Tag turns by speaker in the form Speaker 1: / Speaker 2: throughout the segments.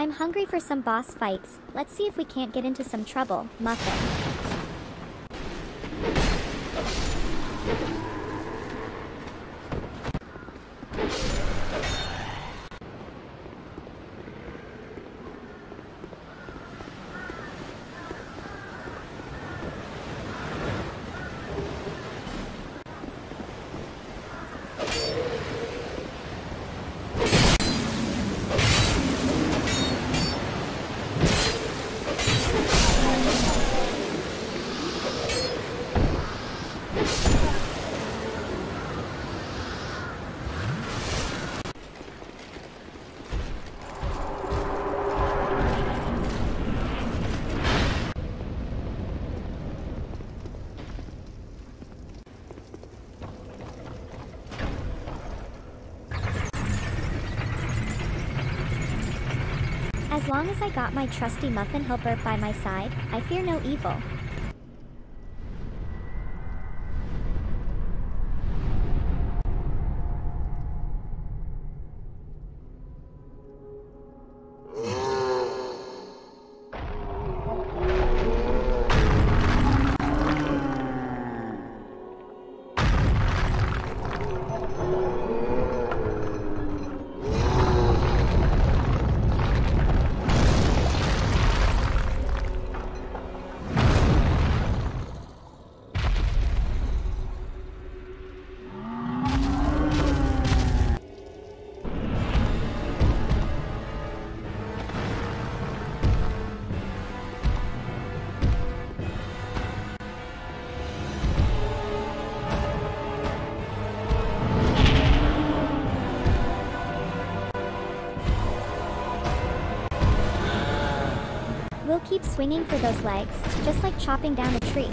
Speaker 1: I'm hungry for some boss fights. Let's see if we can't get into some trouble, Muffin. As long as I got my trusty muffin helper by my side, I fear no evil. We'll keep swinging for those legs, just like chopping down a tree.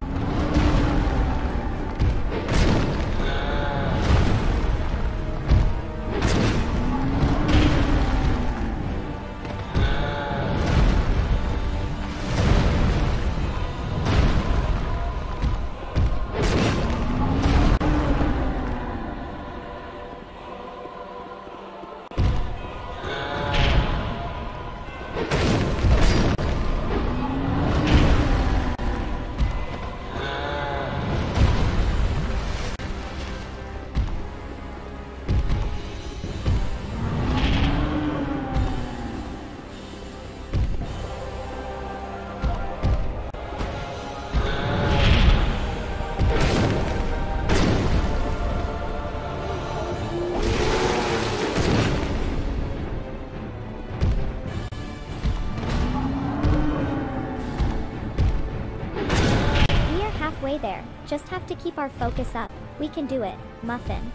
Speaker 1: Halfway there, just have to keep our focus up. We can do it, Muffin.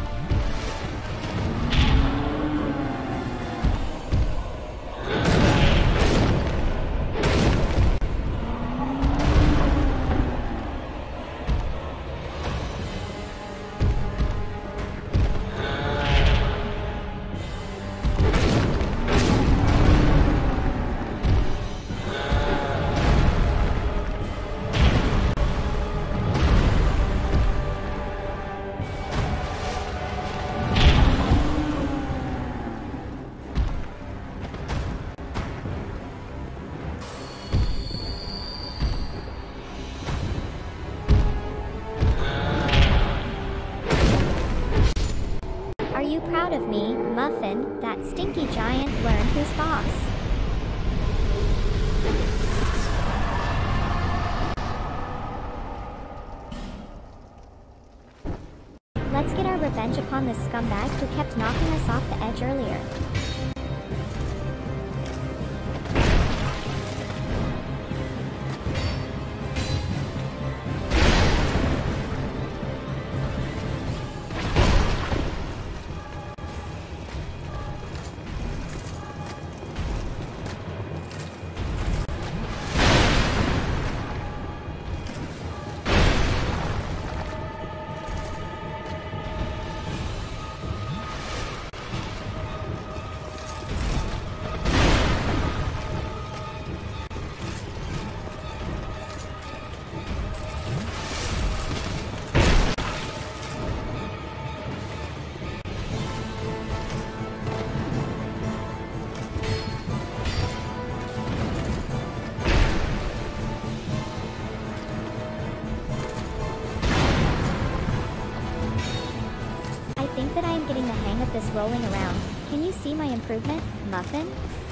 Speaker 1: Are you proud of me, Muffin, that stinky giant learned who's boss? Let's get our revenge upon this scumbag who kept knocking us off the edge earlier. think that I am getting the hang of this rolling around. Can you see my improvement, Muffin?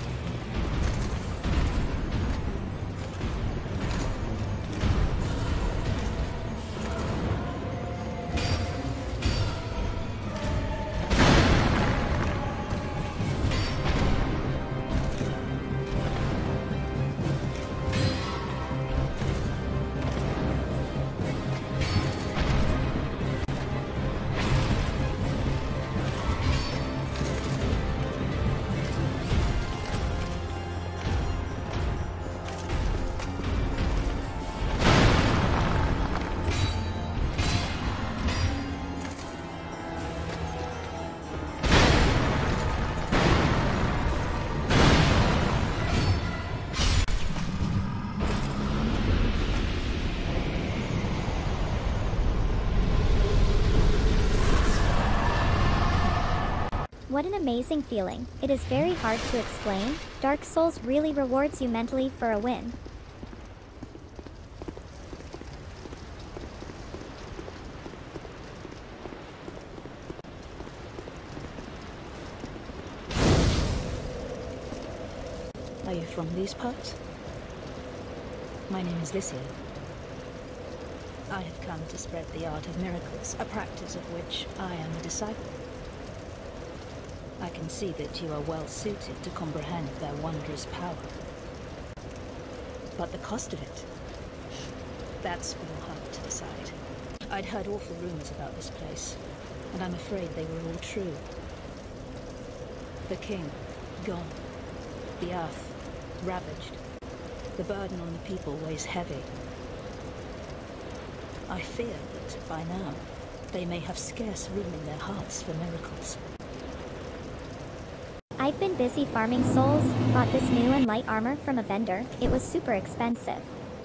Speaker 1: What an amazing feeling. It is very hard to explain. Dark Souls really rewards you mentally for a win.
Speaker 2: Are you from these parts? My name is Lycia. I have come to spread the art of miracles, a practice of which I am a disciple. I can see that you are well suited to comprehend their wondrous power. But the cost of it, that's for your heart to decide. I'd heard awful rumors about this place, and I'm afraid they were all true. The king, gone. The earth, ravaged. The burden on the people weighs heavy. I fear that by now, they may have scarce room in their hearts for miracles.
Speaker 1: I've been busy farming souls, bought this new and light armor from a vendor. It was super expensive.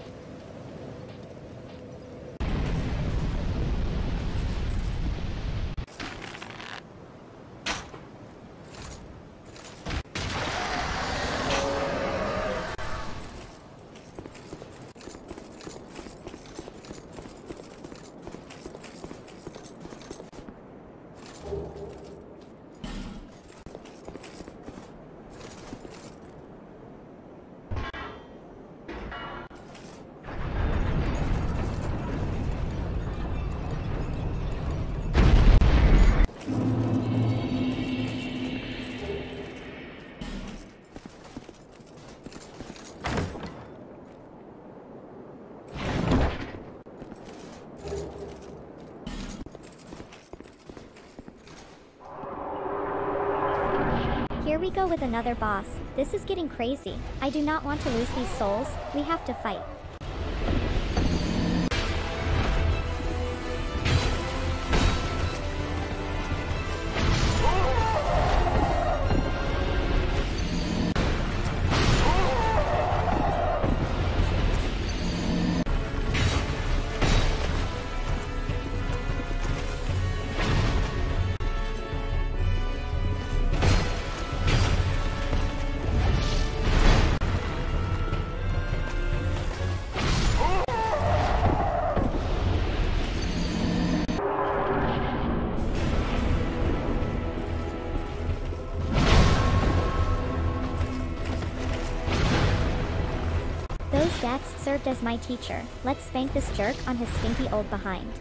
Speaker 1: Here we go with another boss. This is getting crazy. I do not want to lose these souls. We have to fight. Those gats served as my teacher. Let's spank this jerk on his stinky old behind.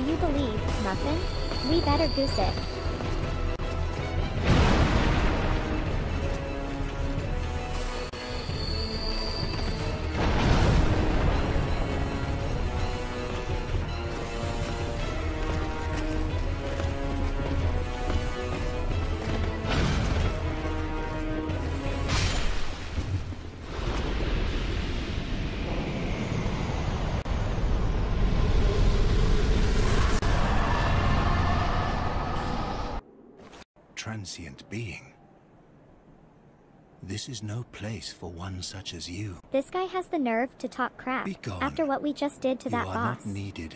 Speaker 1: you believe, Muffin? We better goose it.
Speaker 3: Transient being. This is no place for one such as you.
Speaker 1: This guy has the nerve to talk crap
Speaker 3: Be gone.
Speaker 1: after what we just did to that
Speaker 3: You are
Speaker 1: boss.
Speaker 3: not needed.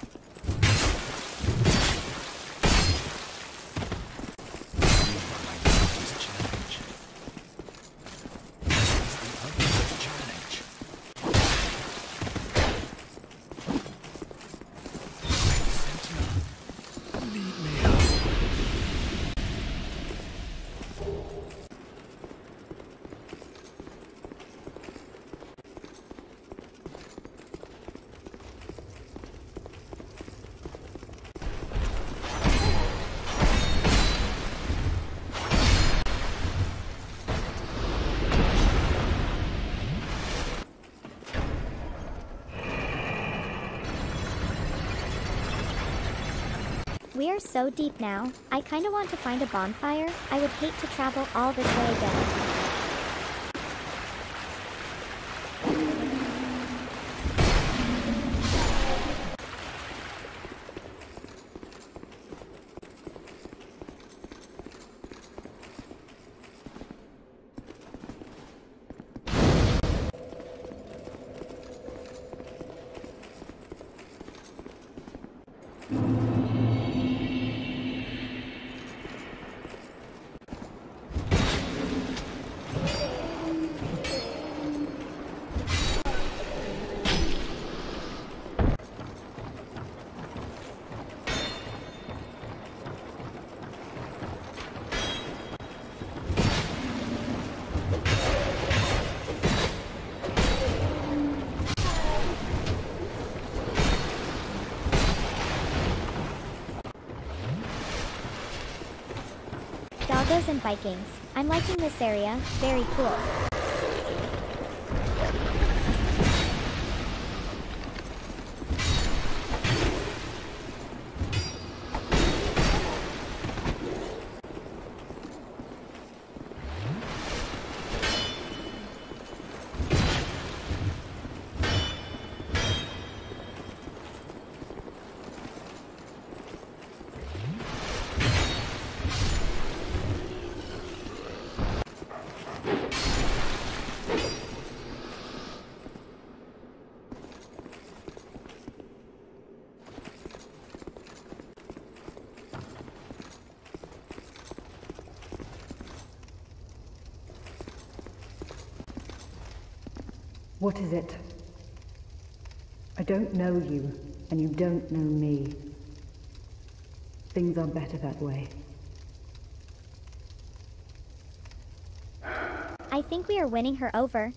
Speaker 1: We are so deep now, I kinda want to find a bonfire. I would hate to travel all this way again. Doggos and Vikings. I'm liking this area, very cool.
Speaker 4: What is it? I don't know you, and you don't know me. Things are better that way.
Speaker 1: I think we are winning her over.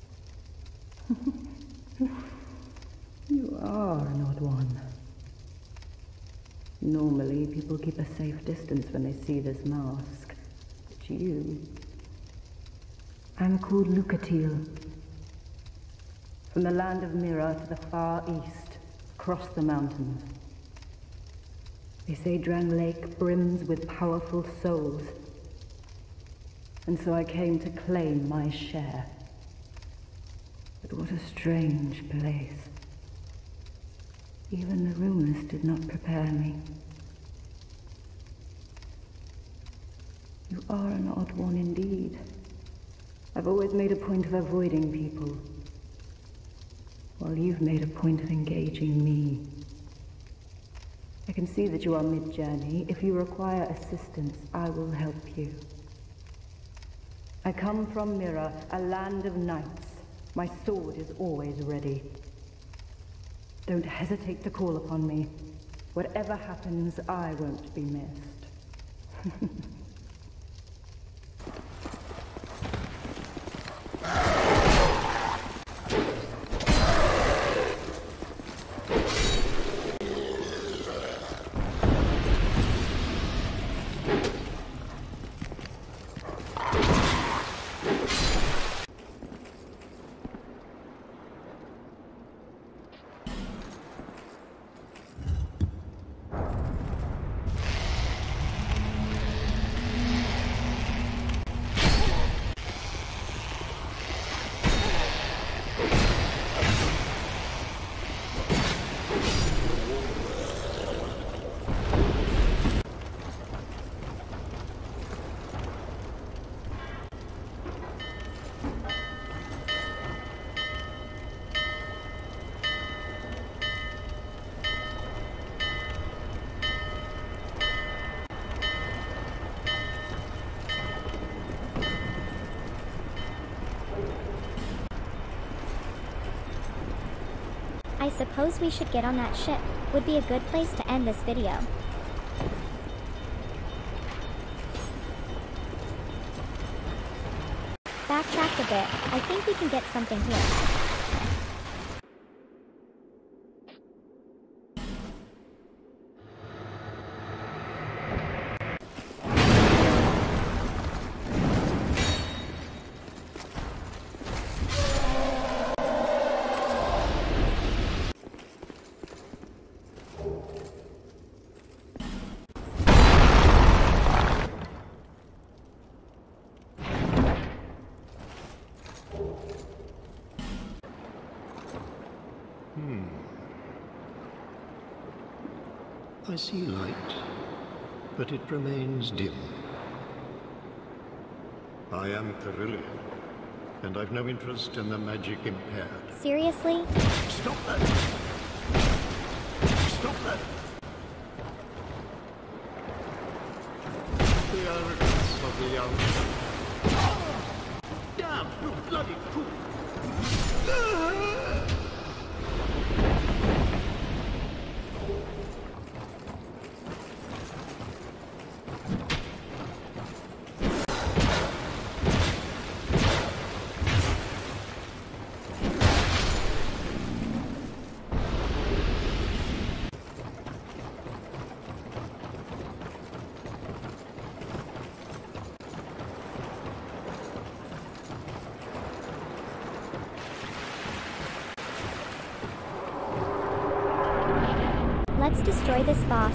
Speaker 4: You are an odd one. Normally, people keep a safe distance when they see this mask. But you... I'm called Lucatil. From the land of Mira to the far east, across the mountains. They say Drang Lake brims with powerful souls. And so I came to claim my share. But what a strange place. Even the rumors did not prepare me. You are an odd one indeed. I've always made a point of avoiding people, while you've made a point of engaging me. I can see that you are mid-journey. If you require assistance, I will help you. I come from Mira, a land of knights. My sword is always ready. Don't hesitate to call upon me. Whatever happens, I won't be missed.
Speaker 1: suppose we should get on that ship. Would be a good place to end this video. Backtrack a bit. I think we can get something here.
Speaker 5: I see light, but it remains dim. I am Carillion, and I've no interest in the magic impaired.
Speaker 1: Seriously?
Speaker 5: Stop that! Stop that! The arrogance of the young. Damn, you bloody fool!
Speaker 1: Let's destroy this boss.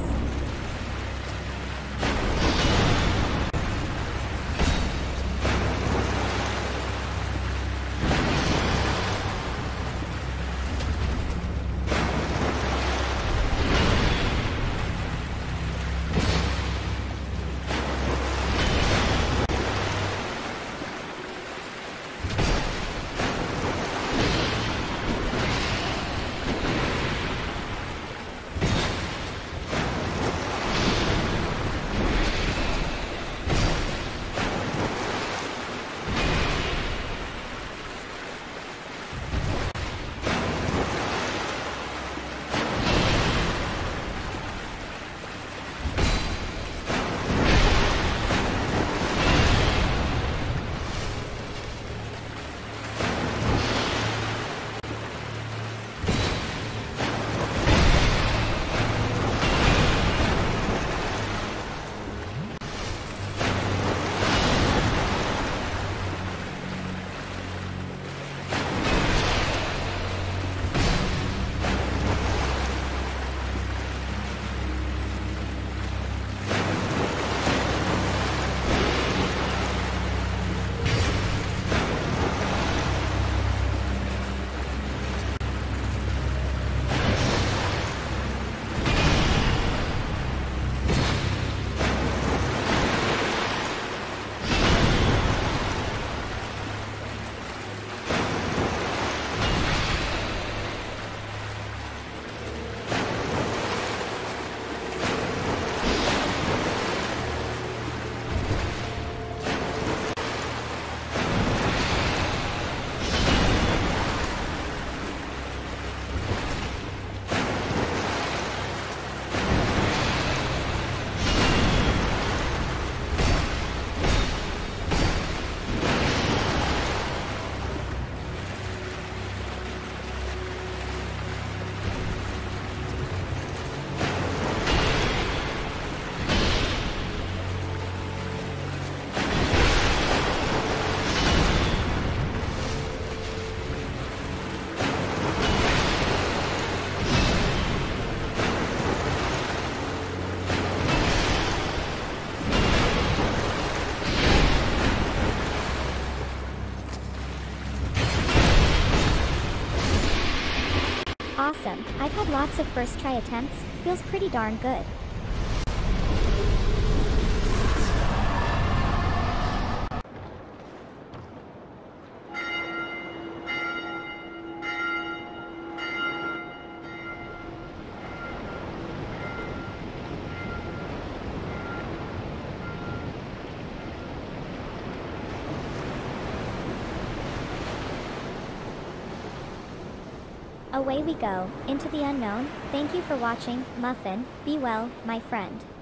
Speaker 1: Awesome. I've had lots of first try attempts. Feels pretty darn good. Away we go, into the unknown. Thank you for watching, Muffin. Be well, my friend.